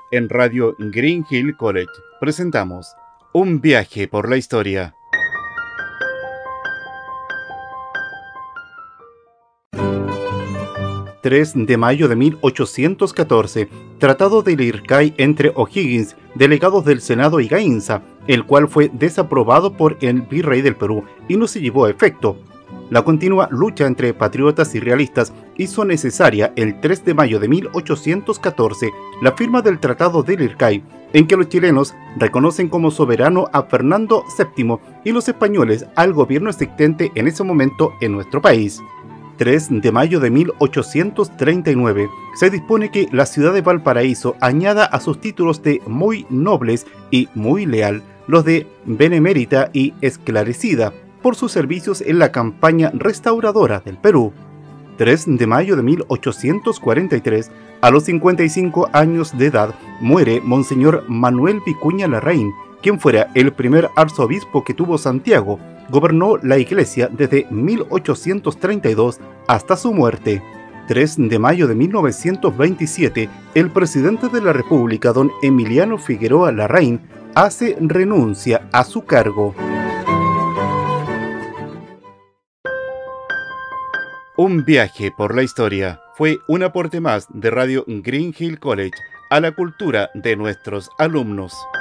En Radio Green Hill College presentamos Un viaje por la historia. ...3 de mayo de 1814... Tratado de Lircay entre O'Higgins, delegados del Senado y Gainza... el cual fue desaprobado por el virrey del Perú y no se llevó a efecto. La continua lucha entre patriotas y realistas hizo necesaria el 3 de mayo de 1814 la firma del Tratado de Lircay, en que los chilenos reconocen como soberano a Fernando VII y los españoles al gobierno existente en ese momento en nuestro país. 3 de mayo de 1839 se dispone que la ciudad de Valparaíso añada a sus títulos de muy nobles y muy leal los de benemérita y esclarecida por sus servicios en la campaña restauradora del Perú. 3 de mayo de 1843, a los 55 años de edad, muere Monseñor Manuel Vicuña Larraín, quien fuera el primer arzobispo que tuvo Santiago. Gobernó la iglesia desde 1832 hasta su muerte. 3 de mayo de 1927, el presidente de la República, don Emiliano Figueroa Larraín, hace renuncia a su cargo. Un viaje por la historia fue un aporte más de Radio Green Hill College a la cultura de nuestros alumnos.